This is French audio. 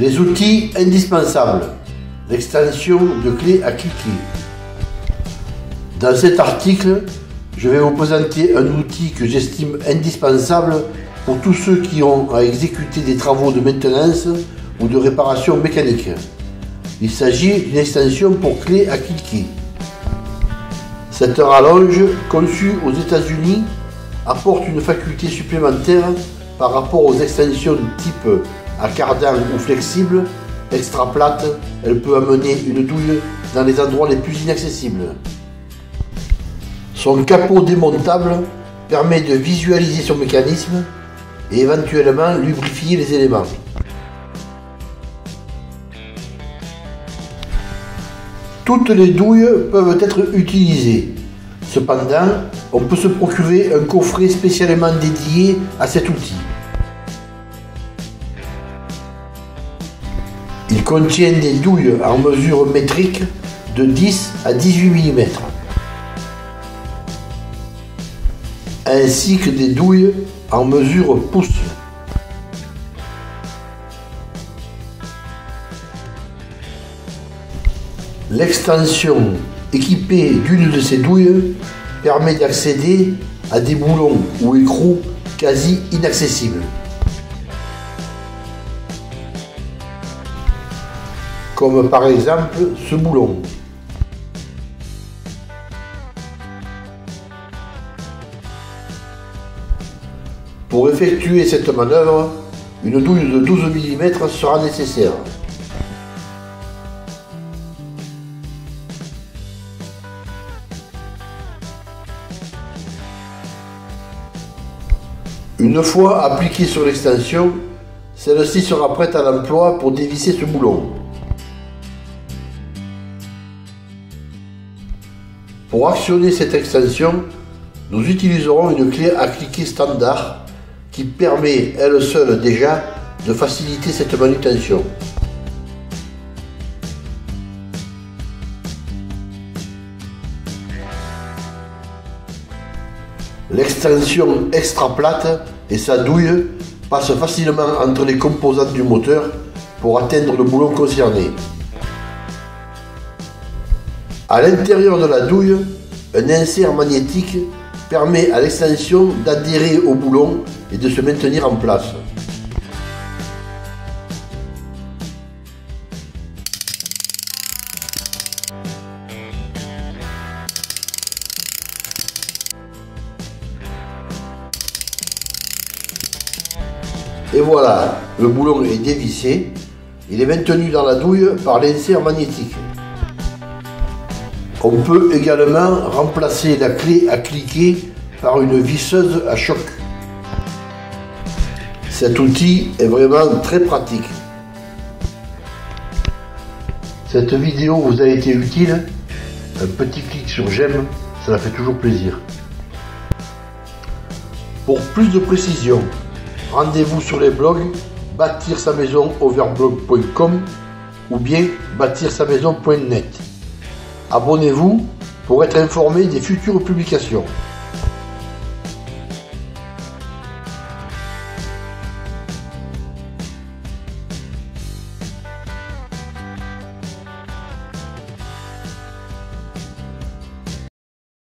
Les outils indispensables. L'extension de clé à cliquer. Dans cet article, je vais vous présenter un outil que j'estime indispensable pour tous ceux qui ont à exécuter des travaux de maintenance ou de réparation mécanique. Il s'agit d'une extension pour clé à cliquer. Cette rallonge, conçue aux États-Unis, apporte une faculté supplémentaire par rapport aux extensions type à cardan ou flexible. Extra plate, elle peut amener une douille dans les endroits les plus inaccessibles. Son capot démontable permet de visualiser son mécanisme et éventuellement lubrifier les éléments. Toutes les douilles peuvent être utilisées. Cependant, on peut se procurer un coffret spécialement dédié à cet outil. Il contient des douilles en mesure métrique de 10 à 18 mm, ainsi que des douilles en mesure pouce. L'extension équipée d'une de ces douilles permet d'accéder à des boulons ou écrous quasi inaccessibles. Comme par exemple ce boulon. Pour effectuer cette manœuvre, une douille de 12 mm sera nécessaire. Une fois appliquée sur l'extension, celle-ci sera prête à l'emploi pour dévisser ce boulon. Pour actionner cette extension, nous utiliserons une clé à cliquer standard qui permet elle seule déjà de faciliter cette manutention. L'extension extra plate et sa douille passent facilement entre les composantes du moteur pour atteindre le boulon concerné. À l'intérieur de la douille, un insert magnétique permet à l'extension d'adhérer au boulon et de se maintenir en place. Et voilà, le boulon est dévissé. Il est maintenu dans la douille par l'insert magnétique. On peut également remplacer la clé à cliquer par une visseuse à choc. Cet outil est vraiment très pratique. Cette vidéo vous a été utile? Un petit clic sur j'aime, ça fait toujours plaisir. Pour plus de précisions, rendez-vous sur les blogs bâtir-sa-maison-overblog.com ou bien bâtir-sa-maison.net. Abonnez-vous pour être informé des futures publications.